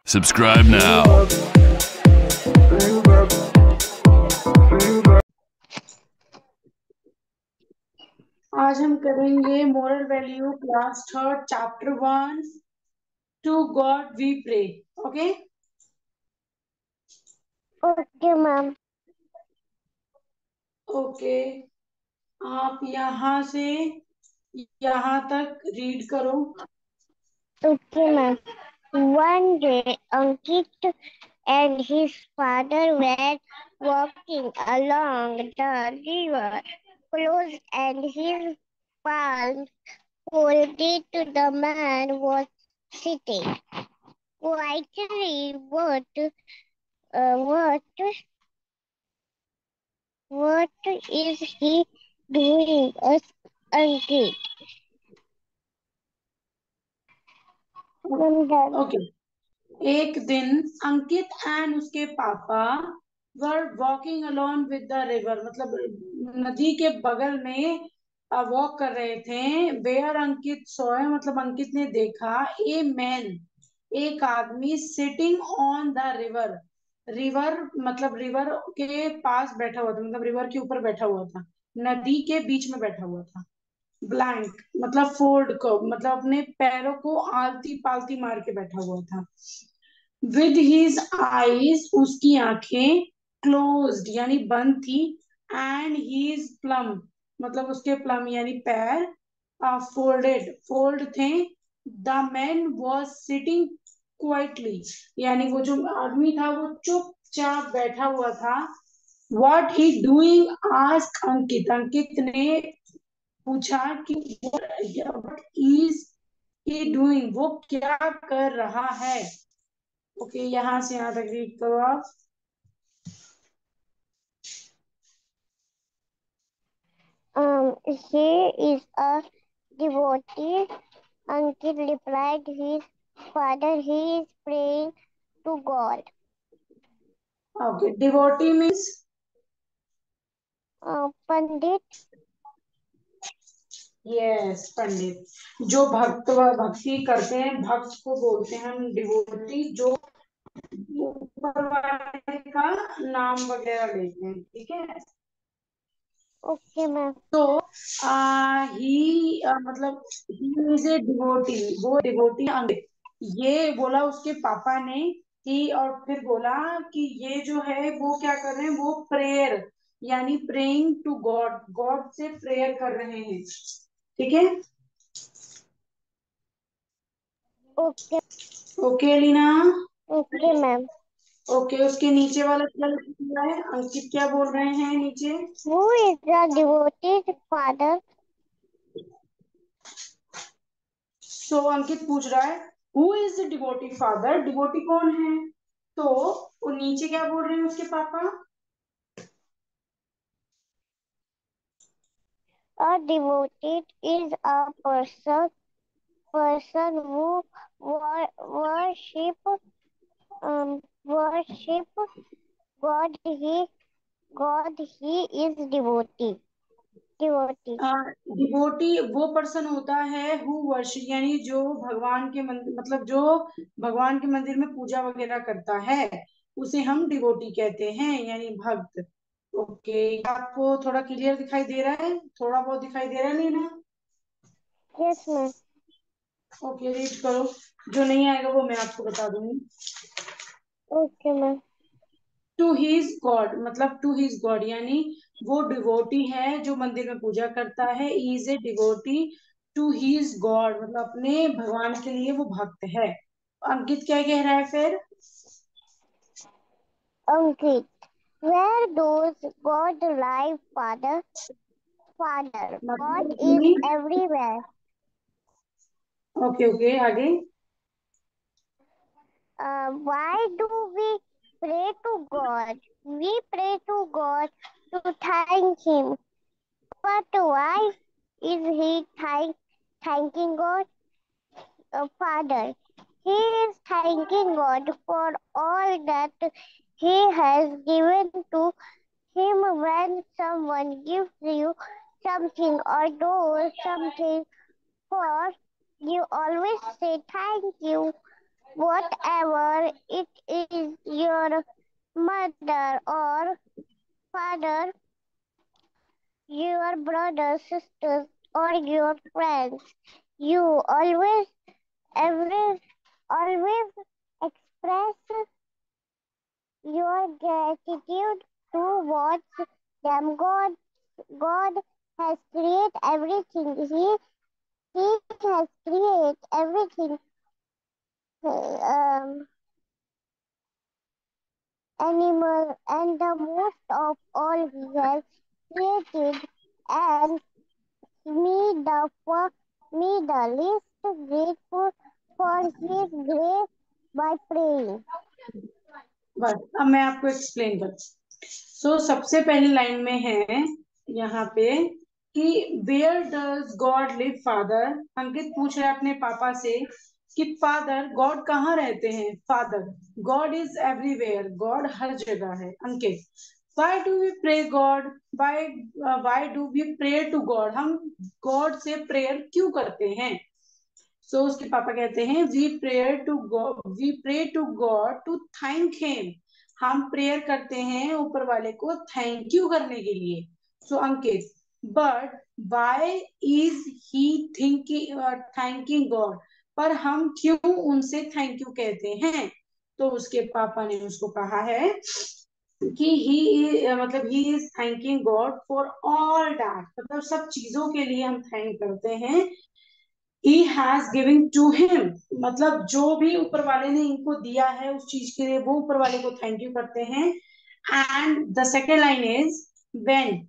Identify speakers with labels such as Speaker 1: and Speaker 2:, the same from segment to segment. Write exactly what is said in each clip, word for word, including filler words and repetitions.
Speaker 1: Subscribe now.
Speaker 2: आज हम करेंगे moral value class third chapter one to God we pray. Okay
Speaker 3: okay ma'am.
Speaker 2: Okay आप यहाँ से यहाँ तक रीड करो।
Speaker 3: Okay ma'am. One day, Ankit and his father were walking along the river, close, and his palm pointed to the man was sitting quietly. What, uh, what, what is he doing? asked Ankit.
Speaker 2: Okay एक दिन Ankit and उसके पापा were walking alone with the river, मतलब नदी के बगल में walk कर रहे थे। वेयर अंकित सोए, मतलब अंकित ने देखा ए मैन, एक आदमी sitting on the river. River मतलब रिवर के पास बैठा हुआ था, मतलब रिवर के ऊपर बैठा हुआ था, नदी के बीच में बैठा हुआ था। ब्लैंक मतलब फोल्ड को, मतलब अपने पैरों को आलती पालती मार के बैठा हुआ था। विद हिज आईज, उसकी आंखें क्लोज्ड यानी बंद थी। एंड हिज प्लम, मतलब उसके प्लम यानी पैर फोल्डेड फोल्ड थे। The man was sitting quietly, यानी वो जो आदमी था वो चुपचाप बैठा हुआ था। What he doing ask Ankit, Ankit ने पूछा कि व्हाट इज ही डूइंग, वो क्या कर रहा है। ओके okay, यहाँ से यहाँ तक रीड करो आप।
Speaker 3: Um, he is a devotee. Ankit replied his father. He is praying to God.
Speaker 2: Okay devotee means
Speaker 3: Uh, Pandit.
Speaker 2: Yes Pandit. जो भक्त व भक्ति करते हैं, भक्त को बोलते हैं हम डिवोटी, जो ऊपर वाले का नाम वगैरह लेते हैं। ठीक है,
Speaker 3: Okay, ma'am.
Speaker 2: तो आ, ही आ, मतलब ही इज ए डिवोटी, वो डिवोटी अंकित। ये बोला उसके पापा ने ही, और फिर बोला कि ये जो है वो क्या कर रहे हैं, वो प्रेयर यानी प्रेइंग टू गॉड, गॉड से प्रेयर कर रहे हैं। ठीक है,
Speaker 3: Okay.
Speaker 2: Okay Leena.
Speaker 3: Okay, ma'am.
Speaker 2: Okay उसके नीचे वाला क्या लिखा है, अंकित क्या बोल रहे हैं नीचे।
Speaker 3: Who is the devotee's father?
Speaker 2: So so, अंकित पूछ रहा है who is the devotee father, devotee कौन है। तो वो नीचे क्या बोल रहे हैं उसके पापा।
Speaker 3: A devotee is a person person who wor- worship um worship God. He God. He is devotee. Devotee.
Speaker 2: Devotee वो पर्सन होता है हु वर्शिप, यानी जो भगवान के मंदिर, मतलब जो भगवान के मंदिर में पूजा वगैरह करता है, उसे हम डिवोटी कहते हैं, यानी भक्त। ओके आपको थोड़ा क्लियर दिखाई दे रहा है, थोड़ा बहुत दिखाई दे रहा है नहीं ना।
Speaker 3: Yes, ma'am.
Speaker 2: ओके रीड करो, जो नहीं आएगा वो मैं आपको बता दूंगी।
Speaker 3: Okay, ma'am.
Speaker 2: To his God, मतलब टू हिज गॉड यानी वो डिवोटी है जो मंदिर में पूजा करता है। Is a devotee to his God, मतलब अपने भगवान के लिए वो भक्त है। अंकित क्या कह रहा है फिर।
Speaker 3: Ankit. Where does God live, Father? Father, God
Speaker 2: मतलब
Speaker 3: is
Speaker 2: कि
Speaker 3: everywhere.
Speaker 2: ओके ओके आगे।
Speaker 3: Uh, why do we pray to God? We pray to God to thank Him. But why is He thank, thanking God? Uh, Father, He is thanking God for all that He has given to Him. When someone gives you something or does something for you, always say thank you. whatever it is, your mother or father, your brothers, sisters, or your friends. You always, every, always express your gratitude towards them. God, God has created everything. He, he has created everything. Um, animal, and the most of all he has created, and me the for me the least grateful for his grace by praying.
Speaker 2: बस अब मैं आपको explain कर सो so, सबसे पहली line में है यहाँ पे कि where does God live father. Ankit पूछ रहे अपने पापा से कि फादर गॉड कहाँ रहते हैं। Father God is everywhere, God हर जगह है। Ankit why do we pray God, why why do we pray to God, हम गॉड से प्रेयर क्यों करते हैं। सो so, उसके पापा कहते हैं we prayer to God, we pray to God to thank him, हम प्रेयर करते हैं ऊपर वाले को थैंक यू करने के लिए। So so, Ankit but why is he thinking thanking God, पर हम क्यों उनसे थैंक यू कहते हैं। तो उसके पापा ने उसको कहा है कि ही मतलब he is thanking God for all that, मतलब सब चीजों के लिए हम थैंक करते हैं। he has given to him, मतलब जो भी ऊपर वाले ने इनको दिया है उस चीज के लिए वो ऊपर वाले को थैंक यू करते हैं। And the second line is when,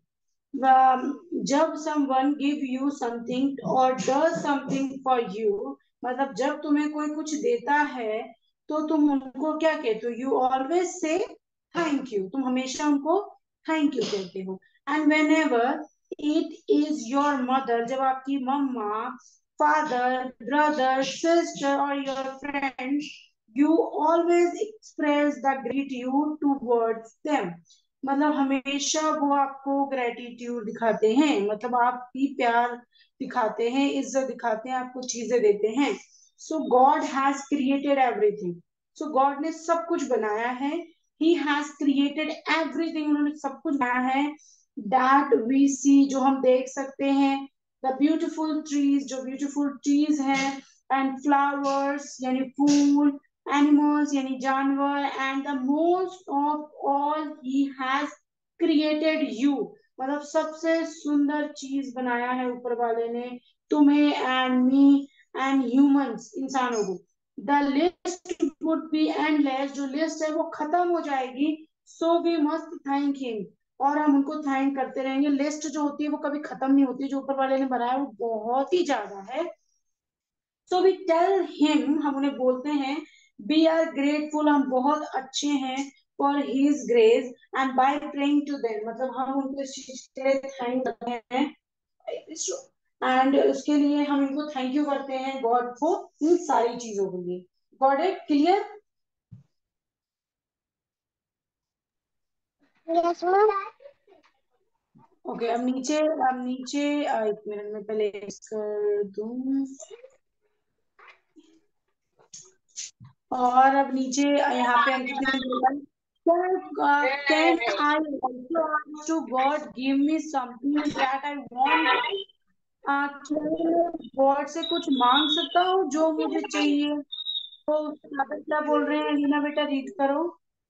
Speaker 2: जब समवन गिव यू समथिंग और डज समथिंग फॉर यू, मतलब जब तुम्हें कोई कुछ देता है तो तुम उनको क्या कहते हो, you always say thank you, तुम हमेशा उनको थैंक यू कहते हो। And when ever it is your mother, जब आपकी मम्मा, father, brother, sister, or your friend, you always express the gratitude towards them, मतलब हमेशा वो आपको ग्रेटिट्यूड दिखाते हैं, मतलब आप भी प्यार दिखाते हैं, इज्जत दिखाते हैं, आपको चीजें देते हैं। So God has created everything, so God ने सब कुछ बनाया है। ही हैज क्रिएटेड एवरीथिंग, उन्होंने सब कुछ बनाया है। दैट वी सी, जो हम देख सकते हैं। द ब्यूटिफुल ट्रीज, जो ब्यूटिफुल ट्रीज है। एंड फ्लावर्स यानी फूल, एनिमल्स यानी जानवर। And the most of all he has created you, मतलब सबसे सुंदर चीज बनाया है ऊपर वाले ने तुम्हें, एंड मी एंड ह्यूमंस, इंसानों को। The list would be endless, जो लिस्ट है वो खत्म हो जाएगी। So we must thank him, और हम उनको थैंक करते रहेंगे। लिस्ट जो होती है वो कभी खत्म नहीं होती, जो ऊपर वाले ने बनाया वो बहुत ही ज्यादा है। सो वी टेल हिम, हम उन्हें बोलते हैं वी आर ग्रेटफुल, हम बहुत अच्छे हैं for his grace and by praying to them, मतलब हम उनको इस चीज के लिए थैंक करते हैं एंड उसके लिए हम इनको थैंक यू करते हैं गॉड को इन सारी चीजों के लिए। God it clear?
Speaker 3: Yes, ma'am.
Speaker 2: Okay okay, अब नीचे, अब नीचे एक मिनट में पहले कर दूं, और अब नीचे यहाँ पे अंकित ने बोला can I also ask to God give me something that I want, क्या गॉड से कुछ मांग सकता हूँ जो मुझे चाहिए। तो फादर क्या बोल रहे हैं, लीना बेटा रीड करो।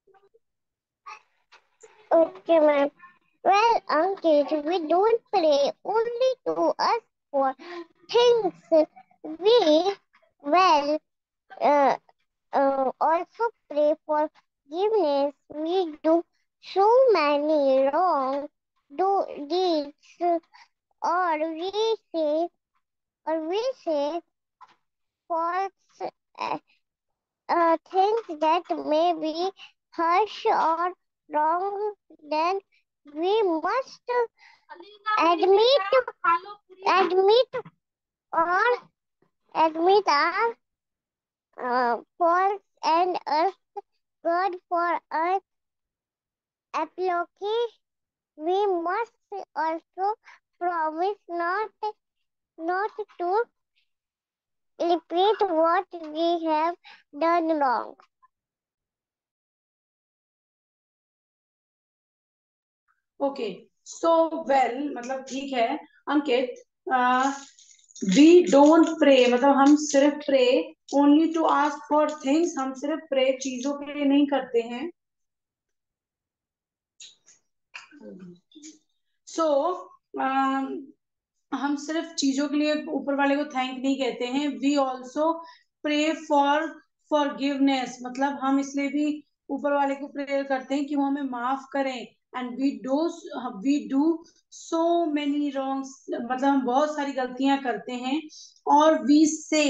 Speaker 3: Okay, ma'am. Well, Ankit, we don't pray only to ask for things. We, well, uh, uh, also pray for forgiveness. We do so many wrong do deeds, or we say, or we say false uh, uh, things that may be harsh or wrong. Then we must admit, admit or admit our uh, faults and ask God for our apology. We must also promise not not to repeat what we have done wrong.
Speaker 2: Okay, so well मतलब ठीक है अंकित। We don't pray मतलब हम सिर्फ pray only to ask for things, हम सिर्फ pray चीजों के लिए नहीं करते हैं। सो so, हम सिर्फ चीजों के लिए ऊपर वाले को थैंक नहीं कहते हैं। We also pray for forgiveness मतलब हम इसलिए भी ऊपर वाले को प्रेयर करते हैं कि वो हमें माफ करें। And we do we do so many wrongs मतलब हम बहुत सारी गलतियां करते हैं। और वी से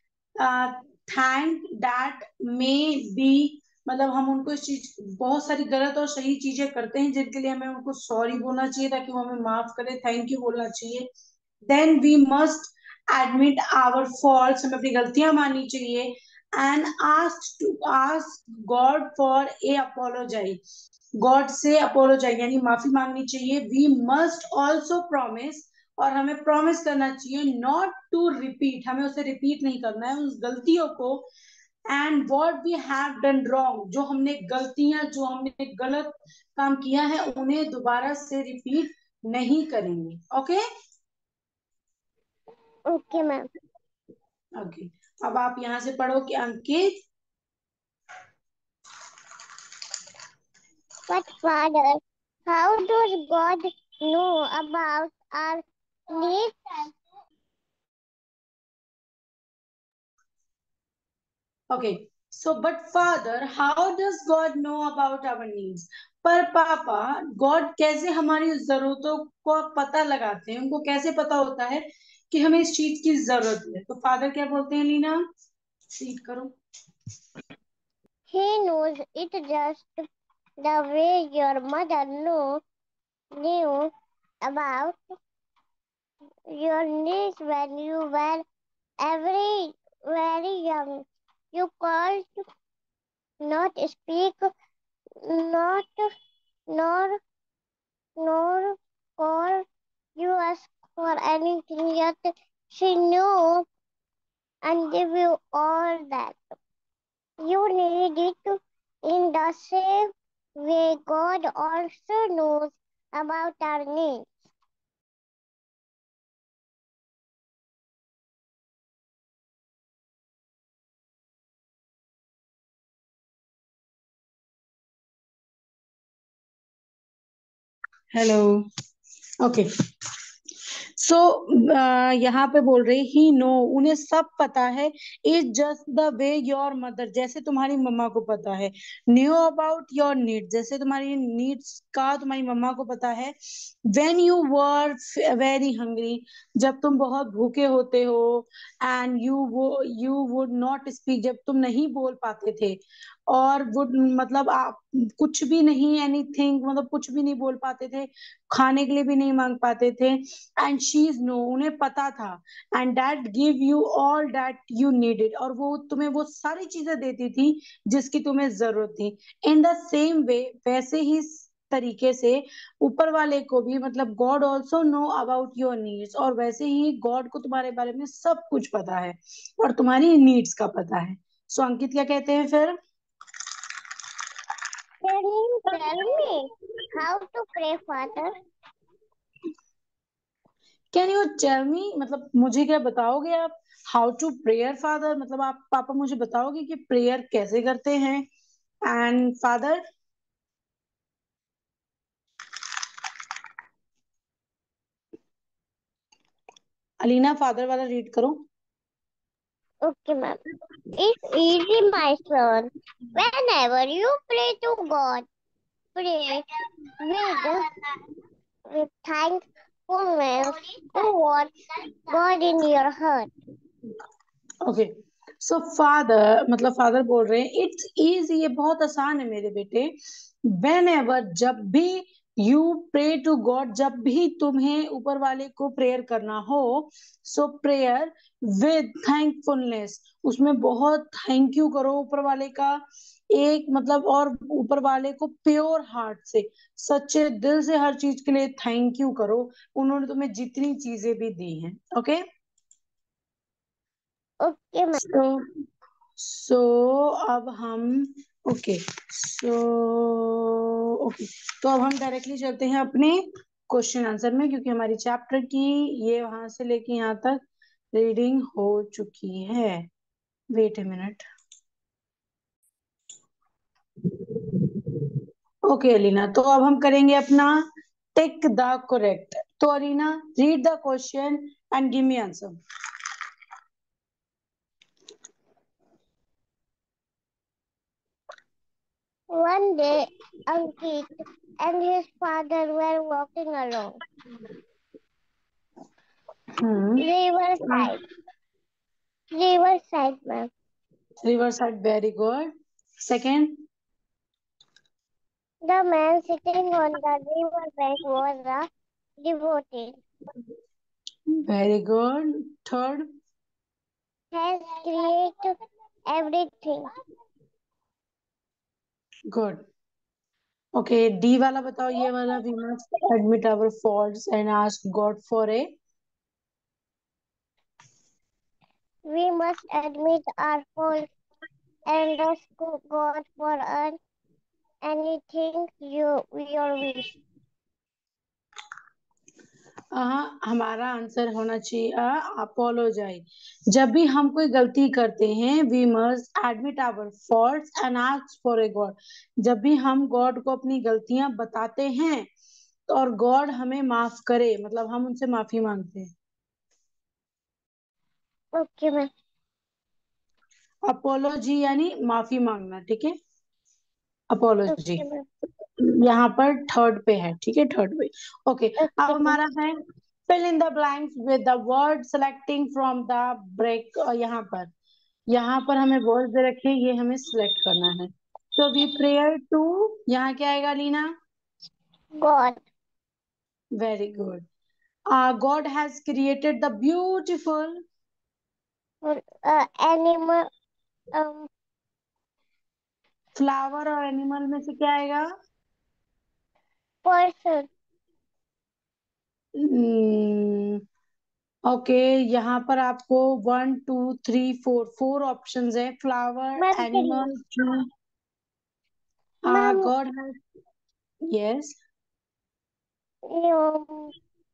Speaker 2: थैंक दैट मे बी मतलब हम उनको इस चीज बहुत सारी गलत और सही चीजें करते हैं जिनके लिए हमें उनको सॉरी बोलना चाहिए ताकि वो हमें माफ करे, थैंक यू बोलना चाहिए। Then we must admit our faults, हमें अपनी गलतियां माननी चाहिए। And ask to ask God for a apologise, God से अपोलोजाइज यानी माफी मांगनी चाहिए। वी मस्ट ऑल्सो प्रॉमिस, और हमें प्रॉमिस करना चाहिए नॉट टू रिपीट, हमें उसे रिपीट नहीं करना है उस गलतियों को। And what we have done wrong, जो हमने गलतियां जो हमने गलत काम किया है उन्हें दोबारा से रिपीट नहीं करेंगे। Okay okay?
Speaker 3: Okay ma'am.
Speaker 2: Okay, अब आप यहां से पढ़ो कि Ankit.
Speaker 3: But Father, how does God know about our needs?
Speaker 2: Okay, so but father how does God know about our needs, पर पापा गॉड कैसे हमारी जरूरतों को पता लगाते हैं, उनको कैसे पता होता है कि हमें इस चीज की जरूरत है। तो फादर क्या बोलते हैं लीना, रीड करो।
Speaker 3: He knows it just the way your mother know, knew about your needs when you were very, very young. You called, not speak, not nor nor call. You ask for anything, yet she knew and give you all that you need it. In the same way, God also knows about our needs.
Speaker 2: Hello, okay. So यहाँ पे बोल रहे ही no, उन्हें सब पता है। Is just the way your mother, जैसे तुम्हारी मम्मा को पता है। न्यू अबाउट योर नीड, जैसे तुम्हारी नीड्स का तुम्हारी मम्मा को पता है। When you were very hungry, जब तुम बहुत भूखे होते हो। एंड यू वो यू वुड नॉट स्पीक, जब तुम नहीं बोल पाते थे। और वुड मतलब आप कुछ भी नहीं, एनीथिंग मतलब कुछ भी नहीं बोल पाते थे, खाने के लिए भी नहीं मांग पाते थे। एंड शी इज नो, उन्हें पता था। And that give you all that you needed, और वो तुम्हें वो सारी चीजें देती थी जिसकी तुम्हें जरूरत थी। इन द सेम वे, वैसे ही तरीके से ऊपर वाले को भी मतलब God also know about your needs, और वैसे ही गॉड को तुम्हारे बारे में सब कुछ पता है और तुम्हारी नीड्स का पता है। सो so, अंकित क्या कहते हैं फिर।
Speaker 3: Can you tell me how to pray, Father?
Speaker 2: Can you tell me मतलब मुझे क्या बताओगे आप। हाउ टू प्रेयर फादर मतलब आप पापा मुझे बताओगे कि प्रेयर कैसे करते हैं। And father. अलीना फादर वाला रीड करो।
Speaker 3: Okay, ma'am. It's easy, my son. Whenever you pray to God, pray with, with thankfulness towards God in your heart.
Speaker 2: Okay, so father मतलब फादर बोल रहे हैं इट्स इजी, ये बहुत आसान है मेरे बेटे। वेन एवर, जब भी, यू प्रे टू गॉड, जब भी तुम्हें ऊपर वाले को प्रेयर करना हो। सो प्रेयर विद थैंकफुलनेस, उसमें बहुत थैंक यू करो ऊपर वाले का। एक मतलब और ऊपर वाले को प्योर हार्ट से, सच्चे दिल से हर चीज के लिए थैंक यू करो, उन्होंने तुम्हें जितनी चीजें भी दी हैं। Okay okay?
Speaker 3: Okay ma'am.
Speaker 2: So so अब हम ओके सो ओके तो अब हम डायरेक्टली चलते हैं अपने क्वेश्चन आंसर में, क्योंकि हमारी चैप्टर की ये वहां से लेके यहाँ तक रीडिंग हो चुकी है। Wait a minute. Okay Aleena, तो अब हम करेंगे अपना टिक द करेक्ट। तो Aleena, read the question and give me answer.
Speaker 3: One day, Ankit and his father were walking along riverside. Riverside, ma'am.
Speaker 2: Riverside, very good. Second,
Speaker 3: The man sitting on the riverbank was a devotee.
Speaker 2: very good. Third,
Speaker 3: Has created everything.
Speaker 2: good. Okay, D वाला बताओ, ये वाला, we must admit our faults and ask God for a
Speaker 3: We must admit our faults and ask God for an anything you your wish.
Speaker 2: हाँ, हमारा answer होना चाहिए apologise. जब भी हम कोई गलती करते हैं, we must admit our faults and ask for a God. जब भी हम गॉड को अपनी गलतियां बताते हैं तो और गॉड हमें माफ करे, मतलब हम उनसे माफी मांगते हैं।
Speaker 3: Okay ma'am.
Speaker 2: अपोलोजी यानी माफी मांगना, ठीक है। Apology
Speaker 3: okay ma'am.
Speaker 2: यहाँ पर थर्ड पे है, ठीक है, थर्ड पे। ओके, अब
Speaker 3: ओके मैम।
Speaker 2: हमारा है fill in the blanks with the word selecting from the break. यहाँ पर यहाँ पर हमें वर्ड दे रखे, ये हमें सिलेक्ट करना है। तो वी प्रेयर टू, यहाँ क्या आएगा Leena?
Speaker 3: God.
Speaker 2: Very good. God has created the beautiful
Speaker 3: Uh, animal. Um,
Speaker 2: flower, और एनिमल में से क्या आएगा?
Speaker 3: person.
Speaker 2: ओके, यहाँ पर आपको one two three four four options है। Flower,
Speaker 3: ma'am three.
Speaker 2: Animal, tree.
Speaker 3: Ma'am
Speaker 2: God has, yes,
Speaker 3: um,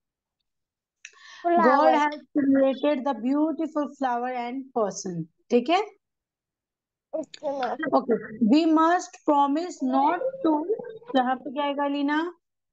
Speaker 2: God
Speaker 3: flower.
Speaker 2: Has created the beautiful flower and person, ठीक है।
Speaker 3: Okay ma'am.
Speaker 2: Okay, we must promise not to, यहाँ पे क्या आएगा Leena?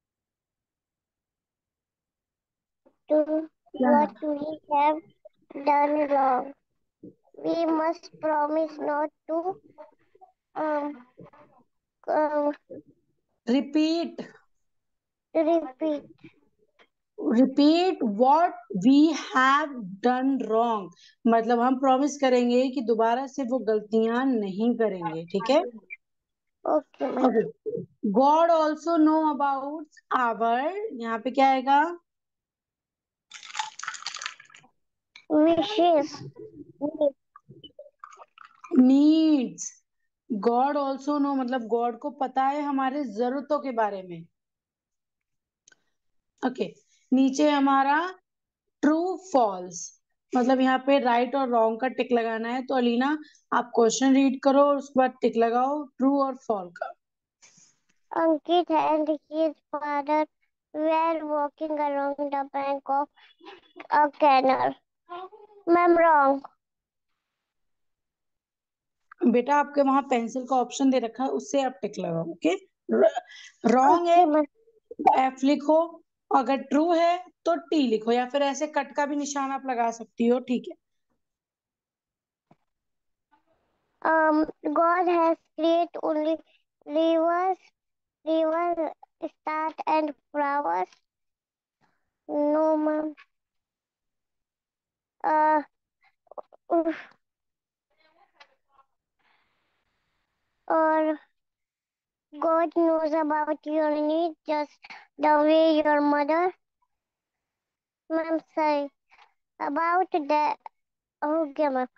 Speaker 3: To what we have done wrong. We must promise not to um, um,
Speaker 2: repeat
Speaker 3: repeat.
Speaker 2: Repeat what we have done wrong, मतलब हम promise करेंगे कि दोबारा से वो गलतियां नहीं करेंगे, ठीक है।
Speaker 3: Okay ma'am.
Speaker 2: Okay, God also know about our, यहाँ पे क्या आएगा?
Speaker 3: Wishes.
Speaker 2: Needs. God also know मतलब गॉड को पता है हमारे जरूरतों के बारे में। Okay okay. नीचे हमारा ट्रू फॉल्स, मतलब यहाँ पे राइट और रॉन्ग का टिक लगाना है। तो अलीना, आप क्वेश्चन रीड करो और उसके बाद टिक लगाओ ट्रू और फॉल का।
Speaker 3: Ankit and his father were walking along the bank of a canal. Ma'am, wrong.
Speaker 2: बेटा, आपके वहां पेंसिल का ऑप्शन दे रखा है, उससे आप टिक लगाओ। ओके, रॉन्ग है
Speaker 3: Okay, ma'am.
Speaker 2: एफ लिखो, अगर ट्रू है तो टी लिखो, या फिर ऐसे कट का भी निशान आप लगा सकती हो, ठीक है।
Speaker 3: Um, God has created only rivers, rivers, stars, and flowers. No, ma'am. Uh, oof, or God knows about your needs just the way your mother. Ma'am, sorry. About that. Okay, ma'am.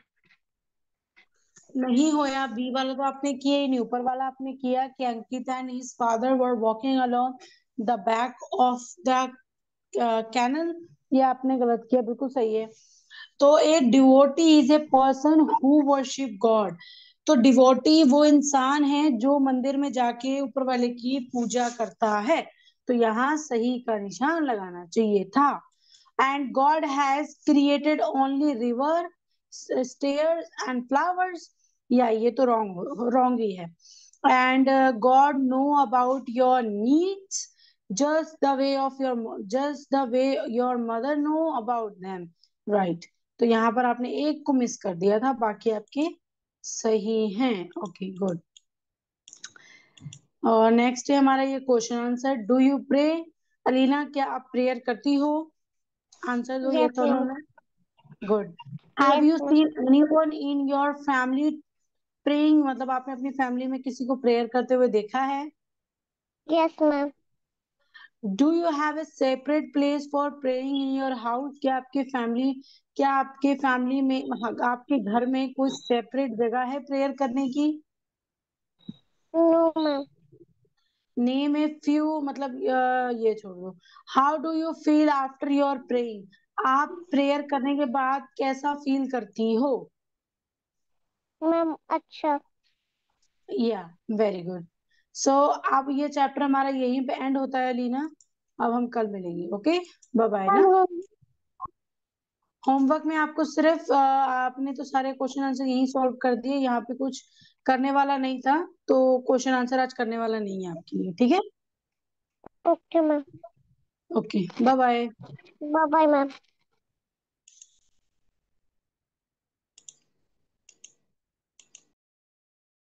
Speaker 2: नहीं होया, B वाला तो आपने किया ही नहीं। ऊपर वाला आपने किया कि Ankit and his father were walking along the back of the canal, ये आपने गलत किया, बिल्कुल सही है। तो a devotee is a person who worship God. तो डिवोटी वो इंसान है जो मंदिर में जाके ऊपर वाले की पूजा करता है। तो यहाँ सही का निशान लगाना चाहिए था। And God has created only river, stars and flowers. या ये तो रॉन्ग रॉन्ग ही है। And God know about your needs just the way of your just the way your mother know about them, right? तो यहाँ पर आपने एक को मिस कर दिया था, बाकी आपके सही हैं। Okay good. और नेक्स्ट है हमारा ये question answer, do you pray? Aleena, क्या आप प्रेयर करती हो? आंसर दो
Speaker 3: Yes,
Speaker 2: यस और नो
Speaker 3: ma'am.
Speaker 2: में। Good. Have
Speaker 3: Yes,
Speaker 2: you
Speaker 3: ma'am.
Speaker 2: Seen anyone in your family praying? मतलब आपने अपनी फैमिली में किसी को प्रेयर करते हुए देखा है?
Speaker 3: Yes, ma'am.
Speaker 2: Do you have a separate place for praying in your house? क्या आपके फैमिली क्या आपके फैमिली में हाँ, आपके घर में कोई सेपरेट जगह है प्रेयर करने की?
Speaker 3: No, ma'am.
Speaker 2: Name a few, मतलब अ, ये छोड़ दो। How do you feel after your praying? आप प्रेयर करने के बाद कैसा फील करती हो?
Speaker 3: Ma'am, अच्छा.
Speaker 2: या वेरी गुड। सो अब ये चैप्टर हमारा यहीं पे एंड होता है लीना। अब हम कल मिलेंगे। ओके, बाय बाय
Speaker 3: Ma'am,
Speaker 2: ना।
Speaker 3: home.
Speaker 2: होमवर्क में आपको सिर्फ अ, आपने तो सारे क्वेश्चन आंसर यहीं सॉल्व कर दिए, यहाँ पे कुछ करने वाला नहीं था। तो क्वेश्चन आंसर आज करने वाला नहीं है आपके लिए, ठीक है?
Speaker 3: Okay, ma'am.
Speaker 2: Okay, bye bye.
Speaker 3: Bye-bye, ma'am.